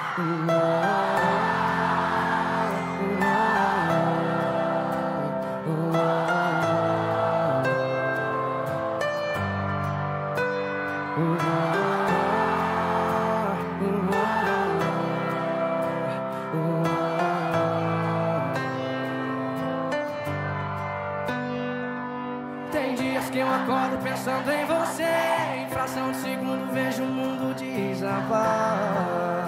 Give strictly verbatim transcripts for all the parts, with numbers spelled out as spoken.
Tem dias que eu acordo pensando em você, em fração de segundo vejo o mundo desabar.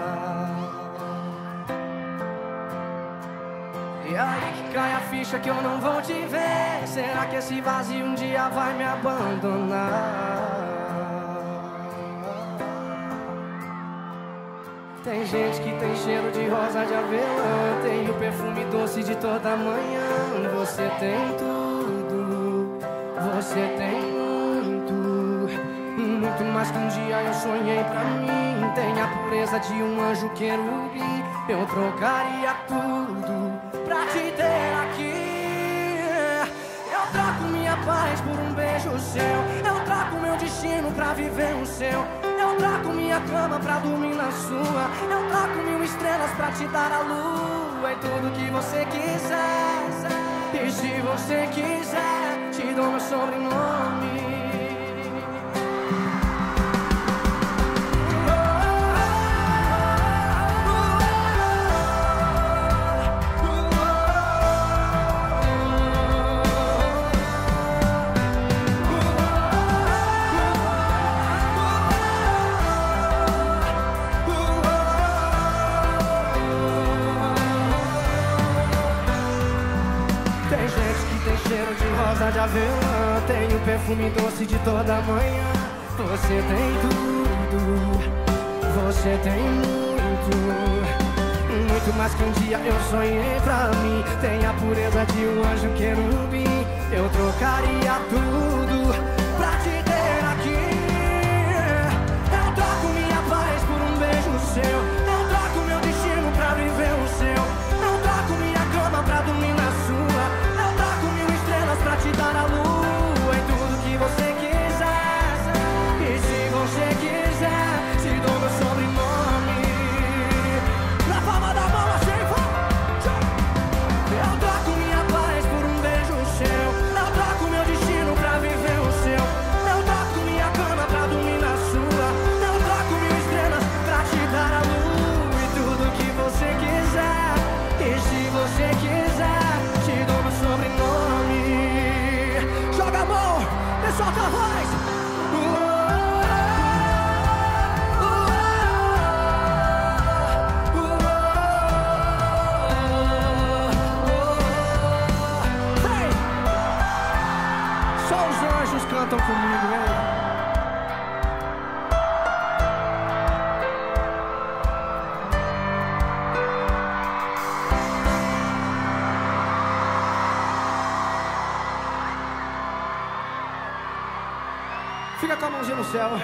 E aí que cai a ficha que eu não vou te ver. Será que esse vazio um dia vai me abandonar? Tem gente que tem cheiro de rosa de avelã, tem o perfume doce de toda manhã. Você tem tudo, você tem muito, muito mais que um dia eu sonhei pra mim. Tem a pureza de um anjo querubim. Eu trocaria tudo pra te ter aqui. Eu troco minha paz por um beijo seu. Eu troco meu destino pra viver o seu. Eu troco minha cama pra dormir na sua. Eu troco mil estrelas pra te dar a lua. E tudo que você quiser. E se você quiser, te dou meu sobrenome. Tem gente que tem cheiro de rosa de avelã, tem o perfume doce de toda manhã. Você tem tudo, você tem muito, muito mais que um dia eu sonhei pra mim. Tem a pureza de um anjo querubim. Eu trocaria tudo pra te ter aqui. Eu troco minha paz por um beijo seu. Eu troco meu destino pra viver o seu. Eu troco minha cama pra dormir na sua. Pra te dar a lua e tudo que você quiser. E se você quiser, te dou meu sobrenome. Na palma da mão assim, eu troco minha paz por um beijo seu. Eu troco meu destino pra viver o seu. Eu troco minha cama pra dormir na sua. Eu troco mil estrelas pra te dar a lua e tudo que você quiser. E se você quiser, te dou meu sobrenome. Joga a mão e solta a voz. Hey! Só os anjos cantam comigo, hein? Fica com a mãozinha no céu.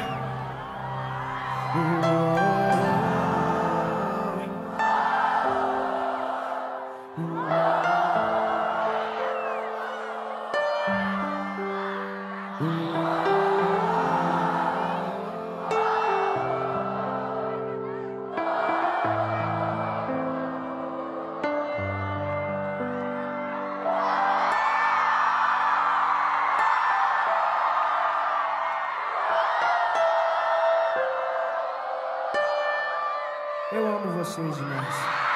Eu amo vocês demais.